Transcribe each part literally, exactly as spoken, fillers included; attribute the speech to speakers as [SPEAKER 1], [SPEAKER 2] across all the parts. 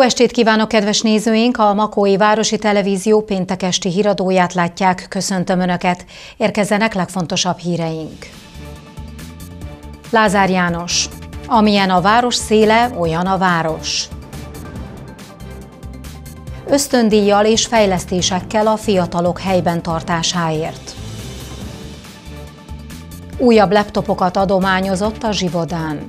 [SPEAKER 1] estét kívánok, kedves nézőink! A Makói Városi Televízió péntek esti híradóját látják. Köszöntöm Önöket! Érkezzenek legfontosabb híreink. Lázár János. Amilyen a város széle, olyan a város. Ösztöndíjjal és fejlesztésekkel a fiatalok helyben tartásáért. Újabb laptopokat adományozott a Zsivodán.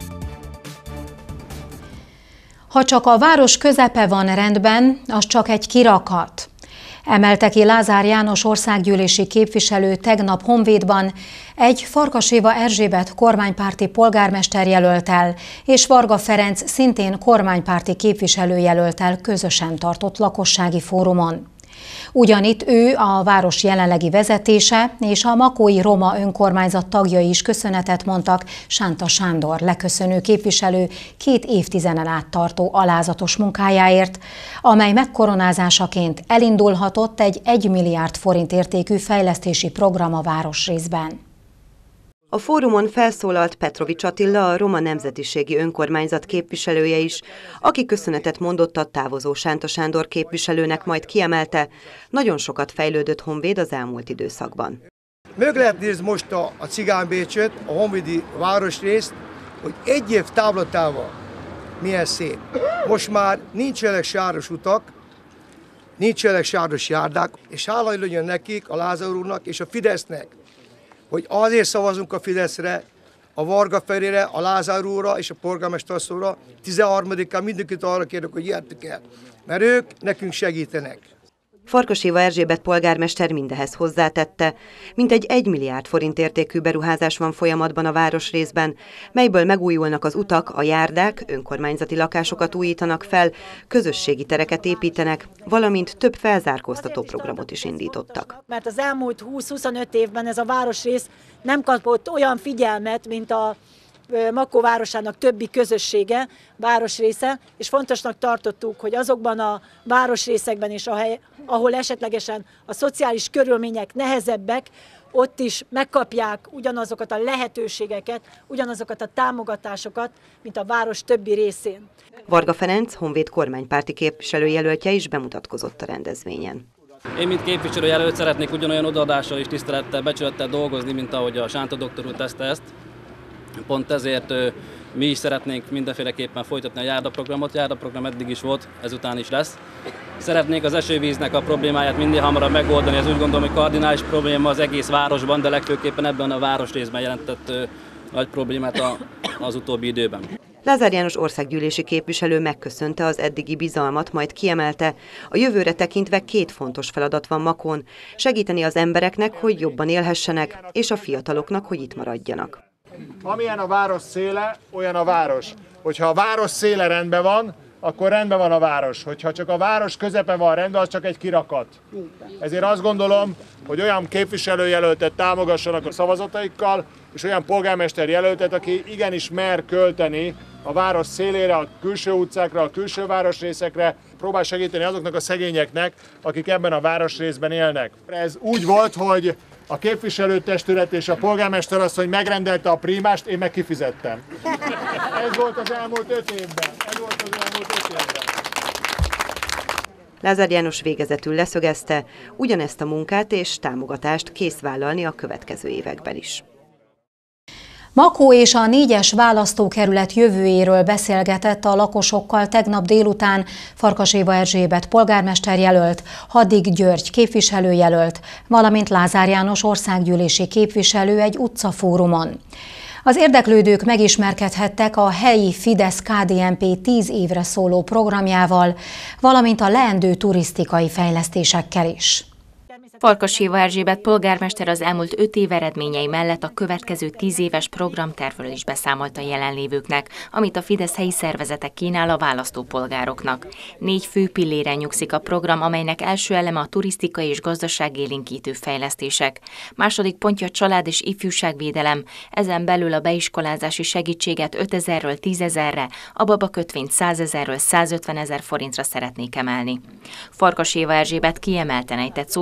[SPEAKER 1] Ha csak a város közepe van rendben, az csak egy kirakat. Emelte ki Lázár János országgyűlési képviselő tegnap Honvédban egy Farkas Éva Erzsébet kormánypárti polgármesterjelölttel és Varga Ferenc szintén kormánypárti képviselőjelölttel közösen tartott lakossági fórumon. Ugyanitt ő, a város jelenlegi vezetése és a makói roma önkormányzat tagjai is köszönetet mondtak Sánta Sándor leköszönő képviselő két évtizeden át tartó alázatos munkájáért, amely megkoronázásaként elindulhatott egy egy milliárd forint értékű fejlesztési program a városrészben.
[SPEAKER 2] A fórumon felszólalt Petrovics Attila, a roma nemzetiségi önkormányzat képviselője is, aki köszönetet mondott a távozó Sánta Sándor képviselőnek, majd kiemelte, nagyon sokat fejlődött Honvéd az elmúlt időszakban.
[SPEAKER 3] Meg lehet nézni most a, a Cigánybécsöt, a honvédi városrészt, hogy egy év távlatával milyen szép. Most már nincsenek sáros utak, nincsenek sáros járdák, és hála legyen nekik, a Lázár úrnak és a Fidesznek, hogy azért szavazunk a Fideszre, a Varga Ferére, a Lázár úrra és a polgármester asszonyra, tizenharmadikán mindenkit arra kérek, hogy jöttük el, mert ők nekünk segítenek.
[SPEAKER 2] Farkas Éva Erzsébet polgármester mindehez hozzátette, mintegy egy milliárd forint értékű beruházás van folyamatban a városrészben, melyből megújulnak az utak, a járdák, önkormányzati lakásokat újítanak fel, közösségi tereket építenek, valamint több felzárkóztató programot is indítottak.
[SPEAKER 4] Mert az elmúlt húsz-huszonöt évben ez a városrész nem kapott olyan figyelmet, mint a Makó városának többi közössége, városrésze, és fontosnak tartottuk, hogy azokban a városrészekben is, ahol esetlegesen a szociális körülmények nehezebbek, ott is megkapják ugyanazokat a lehetőségeket, ugyanazokat a támogatásokat, mint a város többi részén.
[SPEAKER 2] Varga Ferenc, Honvéd kormánypárti képviselőjelöltje is bemutatkozott a rendezvényen.
[SPEAKER 5] Én, mint képviselőjelölt szeretnék ugyanolyan odaadással és tisztelettel, becsülettel dolgozni, mint ahogy a Sánta doktor úr teszte ezt. Pont ezért mi is szeretnénk mindenféleképpen folytatni a járdaprogramot. Járdaprogram eddig is volt, ezután is lesz. Szeretnénk az esővíznek a problémáját minél hamarabb megoldani. Ez úgy gondolom, hogy kardinális probléma az egész városban, de legfőképpen ebben a városrészben jelentett nagy problémát az utóbbi időben.
[SPEAKER 2] Lázár János országgyűlési képviselő megköszönte az eddigi bizalmat, majd kiemelte, a jövőre tekintve két fontos feladat van Makón, segíteni az embereknek, hogy jobban élhessenek, és a fiataloknak, hogy itt maradjanak.
[SPEAKER 6] Amilyen a város széle, olyan a város. Hogyha a város széle rendben van, akkor rendben van a város. Hogyha csak a város közepe van rendben, az csak egy kirakat. Ezért azt gondolom, hogy olyan képviselőjelöltet támogassanak a szavazataikkal, és olyan polgármester jelöltet, aki igenis mer költeni a város szélére, a külső utcákra, a külső városrészekre, próbál segíteni azoknak a szegényeknek, akik ebben a városrészben élnek. Ez úgy volt, hogy a képviselőtestület és a polgármester azt, hogy megrendelte a prímást, én meg kifizettem. Ez volt az elmúlt öt évben. Ez volt az elmúlt öt évben.
[SPEAKER 2] Lázár János végezetül leszögezte, ugyanezt a munkát és támogatást kész vállalni a következő években is.
[SPEAKER 1] Makó és a négyes választókerület jövőjéről beszélgetett a lakosokkal tegnap délután Farkas Éva Erzsébet polgármesterjelölt, Haddig György képviselőjelölt, valamint Lázár János országgyűlési képviselő egy utcafórumon. Az érdeklődők megismerkedhettek a helyi Fidesz-ká dé en pé tíz évre szóló programjával, valamint a leendő turisztikai fejlesztésekkel is.
[SPEAKER 7] Farkas Éva Erzsébet polgármester az elmúlt öt év eredményei mellett a következő tíz éves programtervről is beszámolt a jelenlévőknek, amit a Fidesz helyi szervezetek kínál a választópolgároknak. Négy fő pilléren nyugszik a program, amelynek első eleme a turisztikai és gazdaságélénkítő fejlesztések. Második pontja a család és ifjúságvédelem, ezen belül a beiskolázási segítséget ötezerről tízezerre, a babakötvényt százezerről százötvenezer forintra szeretnék emelni. Farkas Éva Erzsébet kiemelten ejtett szót a Makó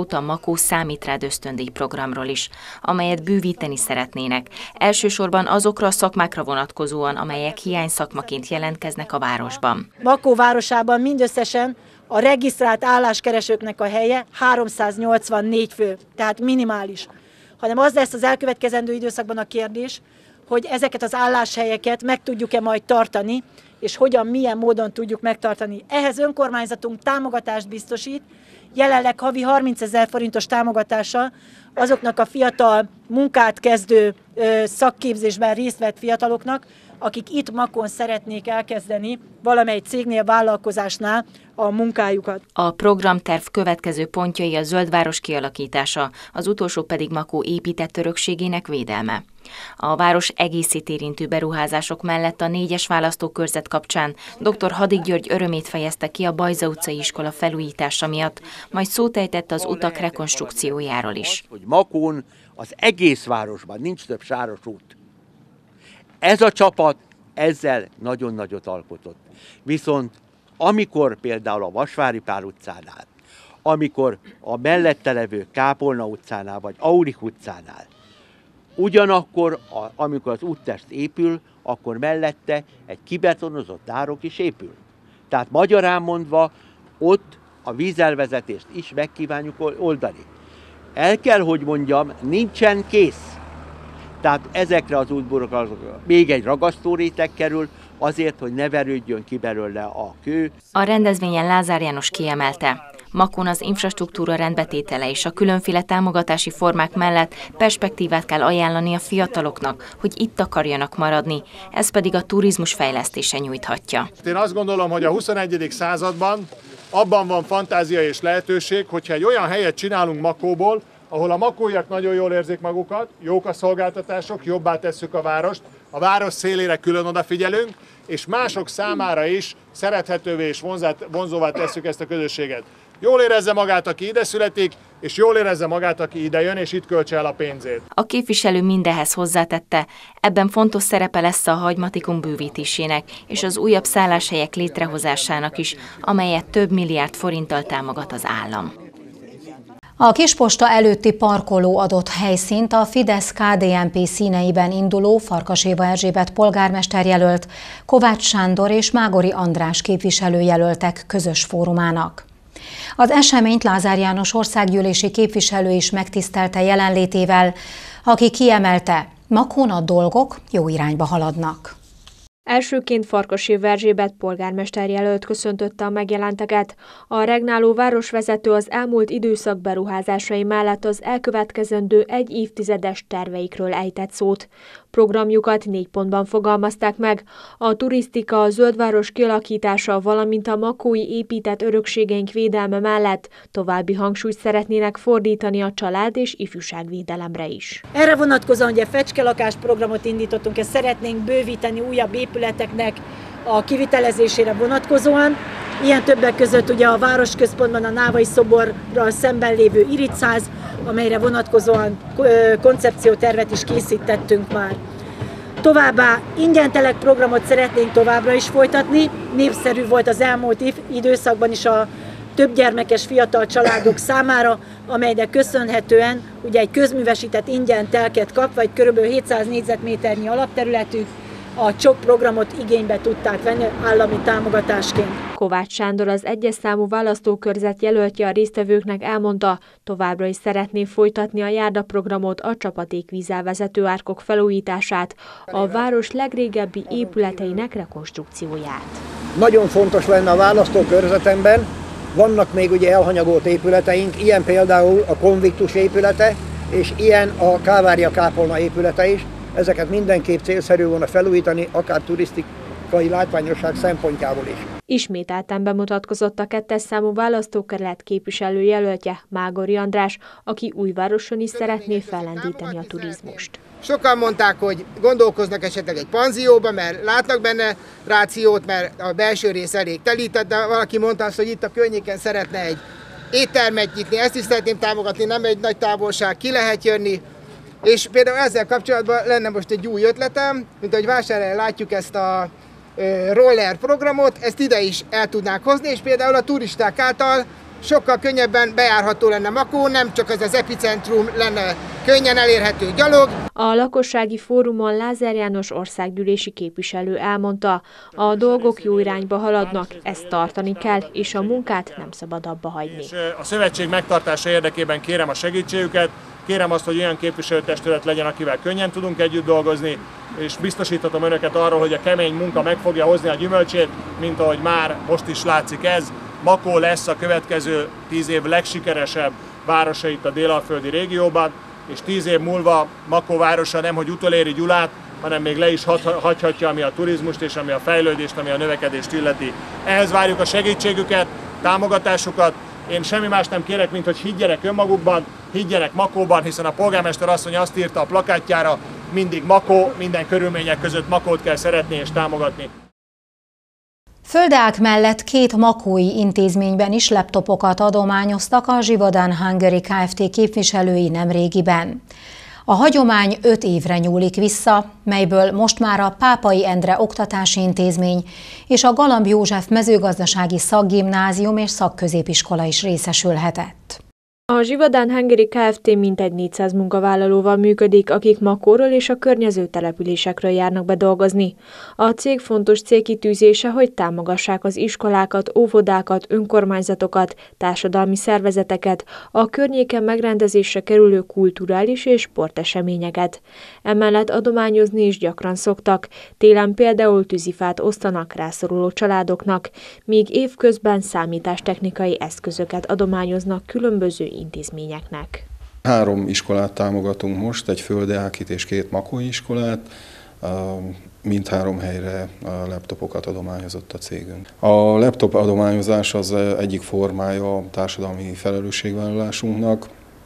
[SPEAKER 7] Makó Számítrád ösztöndíj programról is, amelyet bővíteni szeretnének. Elsősorban azokra a szakmákra vonatkozóan, amelyek hiányszakmaként jelentkeznek a városban.
[SPEAKER 4] Makó városában mindösszesen a regisztrált álláskeresőknek a helye háromszáznyolcvannégy fő, tehát minimális. Hanem az lesz az elkövetkezendő időszakban a kérdés, hogy ezeket az álláshelyeket meg tudjuk-e majd tartani, és hogyan, milyen módon tudjuk megtartani. Ehhez önkormányzatunk támogatást biztosít, jelenleg havi harmincezer forintos támogatással azoknak a fiatal munkát kezdő szakképzésben részt vett fiataloknak, akik itt Makón szeretnék elkezdeni valamely cégnél, vállalkozásnál a munkájukat.
[SPEAKER 7] A programterv következő pontjai a zöldváros kialakítása, az utolsó pedig Makó épített örökségének védelme. A város egészét érintő beruházások mellett a négyes választókörzet kapcsán dr. Hadik György örömét fejezte ki a Bajza utcai iskola felújítása miatt, majd szót ejtett az utak rekonstrukciójáról is.
[SPEAKER 8] Hogy Makón az egész városban nincs több sáros út. Ez a csapat ezzel nagyon nagyot alkotott. Viszont amikor például a Vasvári Pál utcánál, amikor a mellette levő Kápolna utcánál vagy Aurik utcánál, ugyanakkor, a, amikor az úttest épül, akkor mellette egy kibetonozott árok is épül. Tehát magyarán mondva, ott a vízelvezetést is megkívánjuk oldani. El kell, hogy mondjam, nincsen kész. Tehát ezekre az útburokra még egy ragasztóréteg kerül, azért, hogy ne verődjön ki belőle a kő.
[SPEAKER 7] A rendezvényen Lázár János kiemelte, Makón az infrastruktúra rendbetétele és a különféle támogatási formák mellett perspektívát kell ajánlani a fiataloknak, hogy itt akarjanak maradni, ez pedig a turizmus fejlesztése nyújthatja.
[SPEAKER 6] Én azt gondolom, hogy a huszonegyedik században abban van fantázia és lehetőség, hogyha egy olyan helyet csinálunk Makóból, ahol a makóiak nagyon jól érzik magukat, jók a szolgáltatások, jobbá tesszük a várost, a város szélére külön odafigyelünk, és mások számára is szerethetővé és vonzóvá tesszük ezt a közösséget. Jól érezze magát, aki ide születik, és jól érezze magát, aki ide jön, és itt költse el a pénzét.
[SPEAKER 7] A képviselő mindehez hozzátette, ebben fontos szerepe lesz a hagymatikum bővítésének és az újabb szálláshelyek létrehozásának is, amelyet több milliárd forinttal támogat az állam.
[SPEAKER 1] A Kisposta előtti parkoló adott helyszínt a Fidesz-ká dé en pé színeiben induló Farkas Éva Erzsébet polgármesterjelölt, Kovács Sándor és Mágori András képviselőjelöltek közös fórumának. Az eseményt Lázár János országgyűlési képviselő is megtisztelte jelenlétével, aki kiemelte, Makón a dolgok jó irányba haladnak.
[SPEAKER 9] Elsőként Farkas Éva Erzsébet polgármesterjelölt köszöntötte a megjelenteket. A regnáló városvezető az elmúlt időszak beruházásai mellett az elkövetkezendő egy évtizedes terveikről ejtett szót. Programjukat négy pontban fogalmazták meg. A turisztika, a zöldváros kialakítása, valamint a makói épített örökségeink védelme mellett további hangsúlyt szeretnének fordítani a család- és ifjúságvédelemre is.
[SPEAKER 4] Erre vonatkozóan ugye fecskelakás programot indítottunk, ezt szeretnénk bővíteni újabb épületeknek a kivitelezésére vonatkozóan. Ilyen többek között ugye a városközpontban a Návai szoborral szemben lévő Iricház, amelyre vonatkozóan koncepciótervet is készítettünk már. Továbbá ingyentelek programot szeretnénk továbbra is folytatni. Népszerű volt az elmúlt időszakban is a többgyermekes fiatal családok számára, amelynek köszönhetően ugye egy közművesített ingyen telket kap, vagy kb. hétszáz négyzetméternyi alapterületű, a csok programot igénybe tudták venni állami támogatásként.
[SPEAKER 9] Kovács Sándor, az egyes számú választókörzet jelöltje a résztvevőknek elmondta, továbbra is szeretné folytatni a járdaprogramot, a csapatékvízzel árkok felújítását, a város legrégebbi épületeinek rekonstrukcióját.
[SPEAKER 10] Nagyon fontos lenne a választókörzetemben, vannak még ugye elhanyagolt épületeink, ilyen például a Konviktus épülete, és ilyen a Kávária kápolna épülete is. Ezeket mindenképp célszerű volna felújítani, akár turisztikai látványosság szempontjából is.
[SPEAKER 9] Ismételten bemutatkozott a kettes számú választókerület képviselőjelöltje, Mágori András, aki Újvároson is szeretné fellendíteni a turizmust.
[SPEAKER 11] Sokan mondták, hogy gondolkoznak esetleg egy panzióba, mert látnak benne rációt, mert a belső rész elég telített, de valaki mondta azt, hogy itt a környéken szeretne egy éttermet nyitni, ezt is szeretném támogatni, nem egy nagy távolság, ki lehet jönni. És például ezzel kapcsolatban lenne most egy új ötletem, mint ahogy Vásárhelyen látjuk ezt a roller programot, ezt ide is el tudnánk hozni, és például a turisták által sokkal könnyebben bejárható lenne Makó, nem csak az az epicentrum lenne könnyen elérhető gyalog.
[SPEAKER 9] A lakossági fórumon Lázár János országgyűlési képviselő elmondta, a dolgok jó irányba haladnak, ezt tartani kell, és a munkát nem szabad abba hagyni.
[SPEAKER 6] És a szövetség megtartása érdekében kérem a segítségüket, kérem azt, hogy olyan képviselőtestület legyen, akivel könnyen tudunk együtt dolgozni, és biztosíthatom önöket arról, hogy a kemény munka meg fogja hozni a gyümölcsét, mint ahogy már most is látszik ez. Makó lesz a következő tíz év legsikeresebb városa itt a délalföldi régióban, és tíz év múlva Makó városa nemhogy utoléri Gyulát, hanem még le is hagyhatja, ami a turizmust és ami a fejlődést, ami a növekedést illeti. Ehhez várjuk a segítségüket, támogatásukat. Én semmi más nem kérek, mint hogy higgyenek önmagukban, higgyenek Makóban, hiszen a polgármester asszony azt írta a plakátjára, mindig Makó, minden körülmények között Makót kell szeretni és támogatni.
[SPEAKER 1] Földeák mellett két makói intézményben is laptopokat adományoztak a Givaudan Hungary Kft. Képviselői nemrégiben. A hagyomány öt évre nyúlik vissza, melyből most már a Pápai Endre Oktatási Intézmény és a Galamb József Mezőgazdasági Szakgimnázium és Szakközépiskola is részesülhetett.
[SPEAKER 9] A Givaudan Hungary Kft. Mintegy négyszáz munkavállalóval működik, akik Makóról és a környező településekről járnak be dolgozni. A cég fontos célkitűzése, hogy támogassák az iskolákat, óvodákat, önkormányzatokat, társadalmi szervezeteket, a környéken megrendezésre kerülő kulturális és sporteseményeket. Emellett adományozni is gyakran szoktak. Télen például tűzifát osztanak rászoruló családoknak, míg évközben számítástechnikai eszközöket adományoznak különböző intézményeknek.
[SPEAKER 12] Három iskolát támogatunk most, egy földeákit és két makói iskolát, mindhárom helyre laptopokat adományozott a cégünk. A laptop adományozás az egyik formája a társadalmi felelősségvállalásunknak.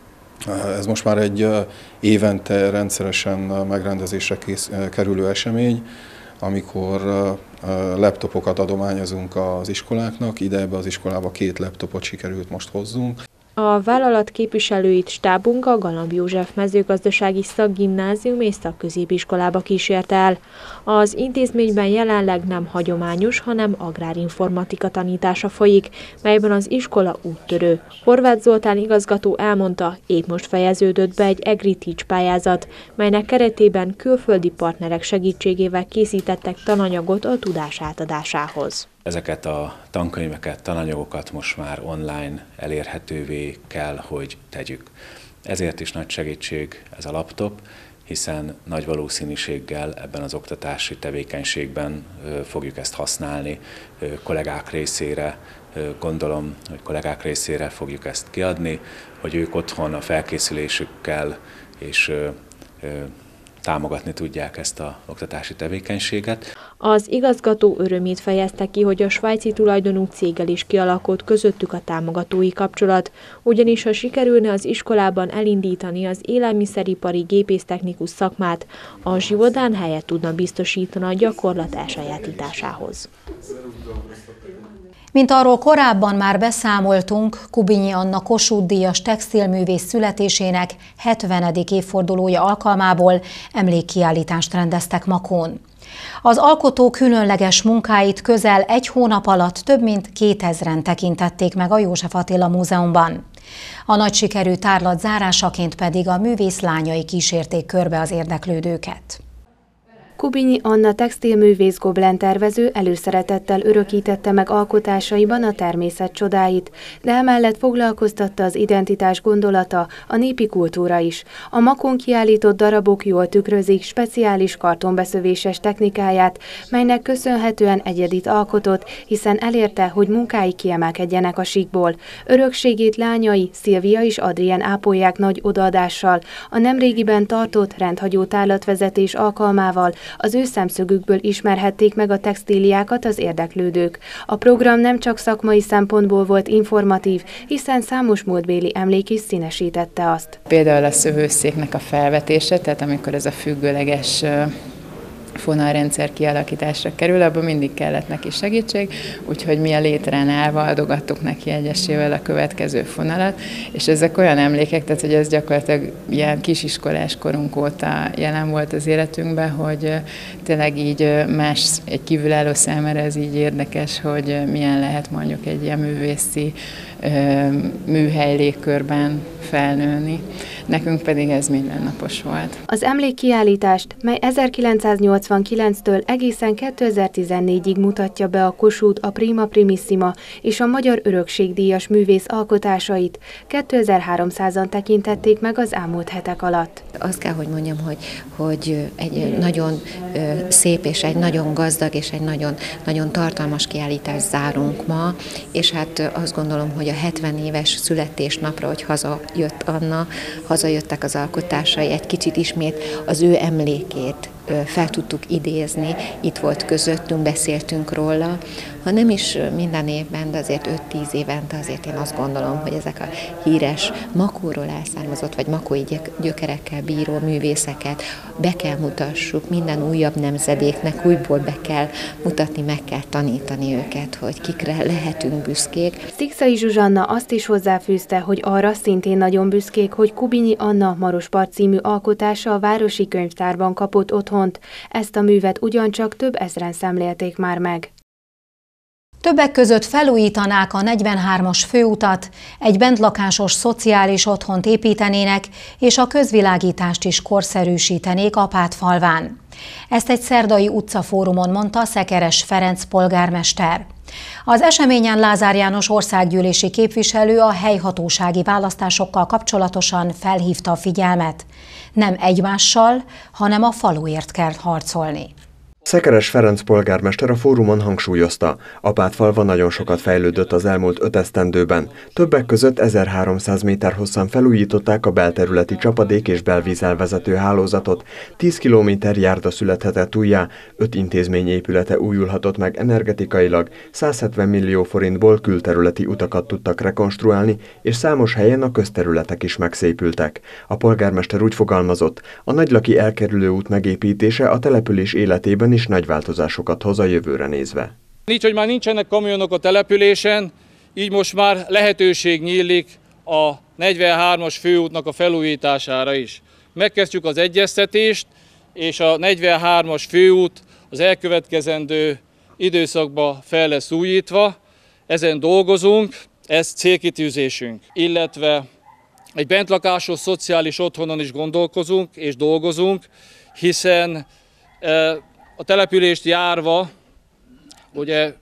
[SPEAKER 12] Ez most már egy évente rendszeresen megrendezésre kész, kerülő esemény, amikor laptopokat adományozunk az iskoláknak, ide ebbe az iskolába két laptopot sikerült most hozzunk.
[SPEAKER 9] A vállalat képviselőit stábunk a Galamb József Mezőgazdasági Szakgimnázium és Szakközépiskolába kísérte el. Az intézményben jelenleg nem hagyományos, hanem agrárinformatika tanítása folyik, melyben az iskola úttörő. Horváth Zoltán igazgató elmondta, épp most fejeződött be egy AgriTeach pályázat, melynek keretében külföldi partnerek segítségével készítettek tananyagot a tudás átadásához.
[SPEAKER 13] Ezeket a tankönyveket, tananyagokat most már online elérhetővé kell, hogy tegyük. Ezért is nagy segítség ez a laptop, hiszen nagy valószínűséggel ebben az oktatási tevékenységben fogjuk ezt használni kollégák részére. Gondolom, hogy kollégák részére fogjuk ezt kiadni, hogy ők otthon a felkészülésükkel és támogatni tudják ezt az oktatási tevékenységet.
[SPEAKER 9] Az igazgató örömét fejezte ki, hogy a svájci tulajdonú céggel is kialakult közöttük a támogatói kapcsolat, ugyanis ha sikerülne az iskolában elindítani az élelmiszeripari gépésztechnikus szakmát, a Givaudan helyet tudna biztosítani a gyakorlat elsajátításához.
[SPEAKER 1] Mint arról korábban már beszámoltunk, Kubinyi Anna Kossuth-díjas textilművész születésének hetvenedik évfordulója alkalmából emlékkiállítást rendeztek Makón. Az alkotó különleges munkáit közel egy hónap alatt több mint kétezren tekintették meg a József Attila Múzeumban. A nagy sikerű tárlat zárásaként pedig a művész lányai kísérték körbe az érdeklődőket.
[SPEAKER 14] Kubinyi Anna textilművész goblen tervező előszeretettel örökítette meg alkotásaiban a természet csodáit, de emellett foglalkoztatta az identitás gondolata, a népi kultúra is. A Makón kiállított darabok jól tükrözik speciális kartonbeszövéses technikáját, melynek köszönhetően egyedit alkotott, hiszen elérte, hogy munkái kiemelkedjenek a síkból. Örökségét lányai, Szilvia és Adrien ápolják nagy odaadással. A nemrégiben tartott rendhagyó tárlatvezetés alkalmával az ő szemszögükből ismerhették meg a textíliákat az érdeklődők. A program nem csak szakmai szempontból volt informatív, hiszen számos múltbéli emlék is színesítette azt.
[SPEAKER 15] Például a szövőszéknek a felvetése, tehát amikor ez a függőleges fonalrendszer kialakításra kerül, abban mindig kellett neki segítség, úgyhogy mi a létrán állva adogattuk neki egyesével a következő fonalat, és ezek olyan emlékek, tehát hogy ez gyakorlatilag ilyen kisiskolás korunk óta jelen volt az életünkben, hogy tényleg így más, egy kívülálló számára ez így érdekes, hogy milyen lehet mondjuk egy ilyen művészi műhely légkörben felnőni. Nekünk pedig ez mindennapos volt.
[SPEAKER 14] Az emlékkiállítást, mely ezerkilencszáznyolcvankilenctől egészen kétezer-tizennégyig mutatja be a Kossuth, a Prima Primissima és a Magyar Örökségdíjas művész alkotásait, kétezer-háromszázan tekintették meg az elmúlt hetek alatt.
[SPEAKER 16] Azt kell, hogy mondjam, hogy, hogy egy nagyon szép és egy nagyon gazdag és egy nagyon, nagyon tartalmas kiállítást zárunk ma, és hát azt gondolom, hogy a hetven éves születésnapra, hogy hazajött Anna, hazajöttek az alkotásai, egy kicsit ismét az ő emlékét fel tudtuk idézni, itt volt közöttünk, beszéltünk róla, ha nem is minden évben, de azért öt-tíz évente azért én azt gondolom, hogy ezek a híres Makóról elszármazott, vagy makói gyökerekkel bíró művészeket be kell mutassuk, minden újabb nemzedéknek újból be kell mutatni, meg kell tanítani őket, hogy kikre lehetünk büszkék.
[SPEAKER 14] Szikszai Zsuzsanna azt is hozzáfűzte, hogy arra szintén nagyon büszkék, hogy Kubinyi Anna Marospart című alkotása a Városi Könyvtárban kapott otthont. Ezt a művet ugyancsak több ezren szemlélték már meg.
[SPEAKER 1] Többek között felújítanák a negyvenhármas főutat, egy bentlakásos szociális otthont építenének, és a közvilágítást is korszerűsítenék Apátfalván. Ezt egy szerdai utcafórumon mondta Szekeres Ferenc polgármester. Az eseményen Lázár János országgyűlési képviselő a helyhatósági választásokkal kapcsolatosan felhívta a figyelmet. Nem egymással, hanem a faluért kell harcolni.
[SPEAKER 17] Szekeres Ferenc polgármester a fórumon hangsúlyozta, Apátfalva nagyon sokat fejlődött az elmúlt öt esztendőben. Többek között ezerháromszáz méter hosszan felújították a belterületi csapadék és belvízelvezető hálózatot, tíz kilométer járda születhetett újjá, öt intézmény épülete újulhatott meg energetikailag, száz hetven millió forintból külterületi utakat tudtak rekonstruálni, és számos helyen a közterületek is megszépültek. A polgármester úgy fogalmazott, a Nagylaki elkerülő út megépítése a település életében is nagy változásokat hoz a jövőre nézve.
[SPEAKER 18] Így, hogy már nincsenek kamionok a településen, így most már lehetőség nyílik a negyvenhármas főútnak a felújítására is. Megkezdjük az egyeztetést, és a negyvenhármas főút az elkövetkezendő időszakban fel lesz újítva. Ezen dolgozunk, ez célkitűzésünk, illetve egy bentlakásos szociális otthonon is gondolkozunk és dolgozunk, hiszen a települést járva, ugye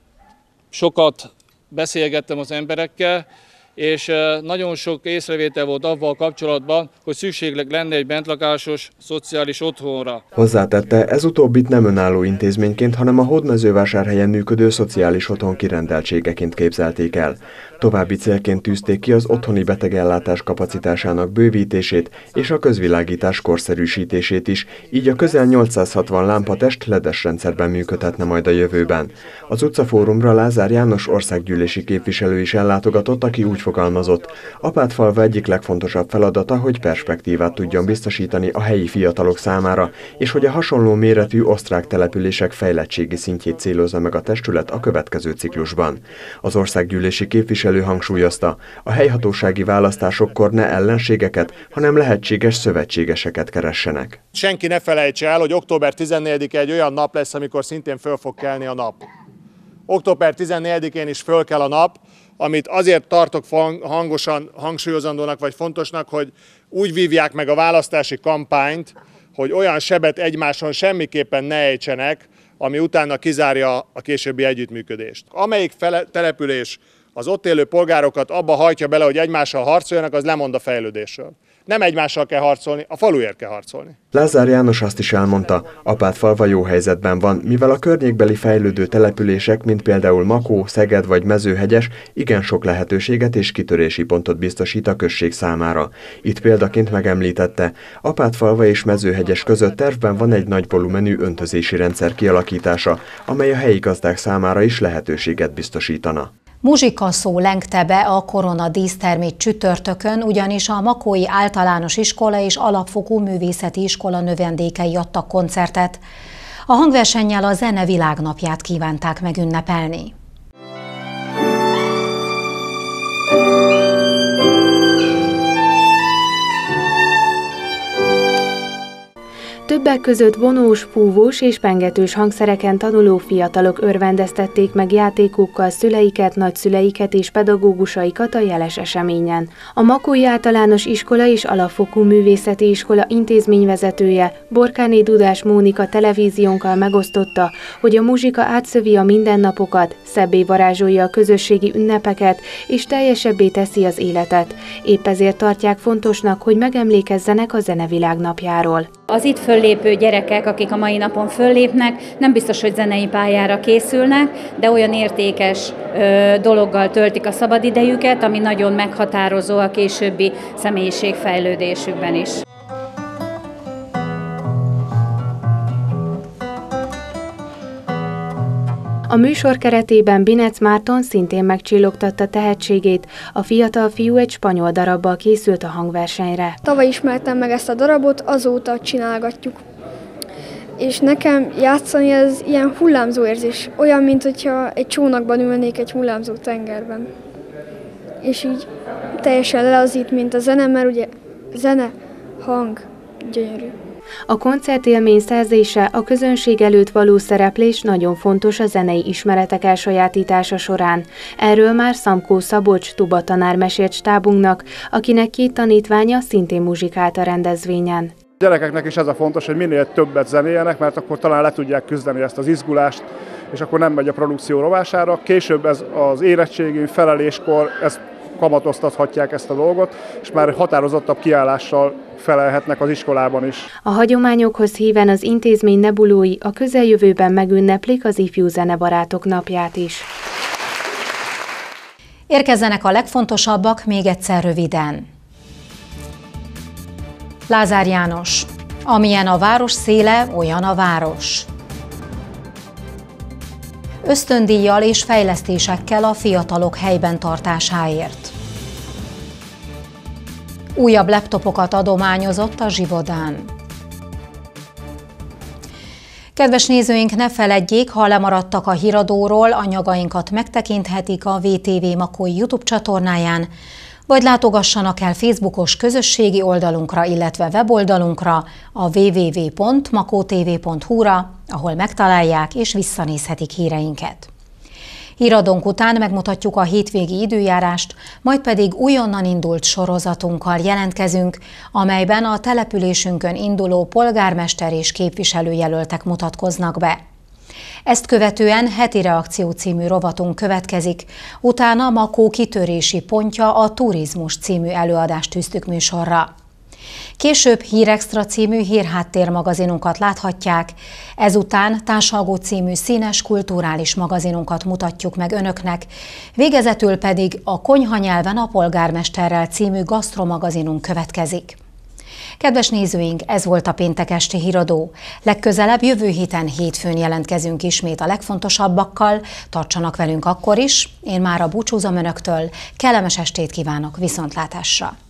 [SPEAKER 18] sokat beszélgettem az emberekkel, és nagyon sok észrevétel volt avval kapcsolatban, hogy szükség lenne egy bentlakásos szociális otthonra.
[SPEAKER 17] Hozzátette, ez utóbbit nem önálló intézményként, hanem a Hódmezővásárhelyen működő szociális otthon kirendeltségeként képzelték el. További célként tűzték ki az otthoni betegellátás kapacitásának bővítését és a közvilágítás korszerűsítését is, így a közel nyolcszázhatvan lámpatest ledes rendszerben működhetne majd a jövőben. Az utcafórumra Lázár János országgyűlési képviselő is ellátogatott, aki úgy fogalmazott, Apátfalva egyik legfontosabb feladata, hogy perspektívát tudjon biztosítani a helyi fiatalok számára, és hogy a hasonló méretű osztrák települések fejlettségi szintjét célozza meg a testület a következő ciklusban. Az országgyűlési képviselő hangsúlyozta, a helyhatósági választásokkor ne ellenségeket, hanem lehetséges szövetségeseket keressenek.
[SPEAKER 6] Senki ne felejtse el, hogy október tizennegyedike egy olyan nap lesz, amikor szintén föl fog kelni a nap. október tizennegyedikén is föl kell a nap, amit azért tartok hangosan hangsúlyozandónak vagy fontosnak, hogy úgy vívják meg a választási kampányt, hogy olyan sebet egymáson semmiképpen ne ejtsenek, ami utána kizárja a későbbi együttműködést. Amelyik fele, település az ott élő polgárokat abba hajtja bele, hogy egymással harcoljanak, az lemond a fejlődésről. Nem egymással kell harcolni, a faluért kell harcolni.
[SPEAKER 17] Lázár János azt is elmondta, Apátfalva jó helyzetben van, mivel a környékbeli fejlődő települések, mint például Makó, Szeged vagy Mezőhegyes, igen sok lehetőséget és kitörési pontot biztosít a község számára. Itt példaként megemlítette, Apátfalva és Mezőhegyes között tervben van egy nagy volumenű öntözési rendszer kialakítása, amely a helyi gazdák számára is lehetőséget biztosítana.
[SPEAKER 1] Muzsikaszó lengte be a Korona dísztermét csütörtökön, ugyanis a Makói Általános Iskola és Alapfokú Művészeti Iskola növendékei adtak koncertet. A hangversennyel a zene világnapját kívánták megünnepelni.
[SPEAKER 14] Többek között vonós, fúvós és pengetős hangszereken tanuló fiatalok örvendeztették meg játékokkal szüleiket, nagyszüleiket és pedagógusaikat a jeles eseményen. A Makói Általános Iskola és Alapfokú Művészeti Iskola intézményvezetője, Borkáné Dudás Mónika televíziónkkal megosztotta, hogy a muzsika átszövi a mindennapokat, szebbé varázsolja a közösségi ünnepeket és teljesebbé teszi az életet. Épp ezért tartják fontosnak, hogy megemlékezzenek a zenevilág napjáról.
[SPEAKER 19] Az itt föllépő gyerekek, akik a mai napon föllépnek, nem biztos, hogy zenei pályára készülnek, de olyan értékes ö, dologgal töltik a szabadidejüket, ami nagyon meghatározó a későbbi személyiségfejlődésükben is.
[SPEAKER 14] A műsor keretében Binec Márton szintén megcsillogtatta tehetségét, a fiatal fiú egy spanyol darabbal készült a hangversenyre.
[SPEAKER 20] Tavaly ismertem meg ezt a darabot, azóta csinálgatjuk. És nekem játszani ez ilyen hullámzó érzés, olyan, mint hogyha egy csónakban ülnék egy hullámzó tengerben. És így teljesen lelazít, mint a zene, mert ugye zene, hang, gyönyörű.
[SPEAKER 14] A koncertélmény szerzése, a közönség előtt való szereplés nagyon fontos a zenei ismeretek elsajátítása során. Erről már Szamkó Szabolcs tubatanár mesélt stábunknak, akinek két tanítványa szintén muzsikált a rendezvényen.
[SPEAKER 21] A gyerekeknek is ez a fontos, hogy minél többet zenéljenek, mert akkor talán le tudják küzdeni ezt az izgulást, és akkor nem megy a produkció rovására. Később ez az érettségén, feleléskor ezt kamatoztathatják ezt a dolgot, és már határozottabb kiállással felelhetnek az iskolában is.
[SPEAKER 14] A hagyományokhoz híven az intézmény nebulói a közeljövőben megünneplik az ifjú zenebarátok napját is.
[SPEAKER 1] Érkezzenek a legfontosabbak még egyszer röviden. Lázár János. Amilyen a város széle, olyan a város. Ösztöndíjjal és fejlesztésekkel a fiatalok helyben tartásáért. Újabb laptopokat adományozott a Zsivodán. Kedves nézőink, ne feledjék, ha lemaradtak a híradóról, anyagainkat megtekinthetik a vé té vé Makói YouTube csatornáján, vagy látogassanak el Facebookos közösségi oldalunkra, illetve weboldalunkra, a double-u double-u double-u pont makótv pont hu-ra, ahol megtalálják és visszanézhetik híreinket. Híradónk után megmutatjuk a hétvégi időjárást, majd pedig újonnan indult sorozatunkkal jelentkezünk, amelyben a településünkön induló polgármester és képviselőjelöltek mutatkoznak be. Ezt követően Heti Reakció című rovatunk következik, utána Makó kitörési pontja a Turizmus című előadást tűztük műsorra. Később Hírextra című hírháttérmagazinunkat láthatják, ezután Társalgó című színes kulturális magazinunkat mutatjuk meg önöknek, végezetül pedig a Konyha nyelven a polgármesterrel című gasztromagazinunk következik. Kedves nézőink, ez volt a péntek esti híradó. Legközelebb jövő héten hétfőn jelentkezünk ismét a legfontosabbakkal, tartsanak velünk akkor is. Én mára búcsúzom önöktől, kellemes estét kívánok, viszontlátásra!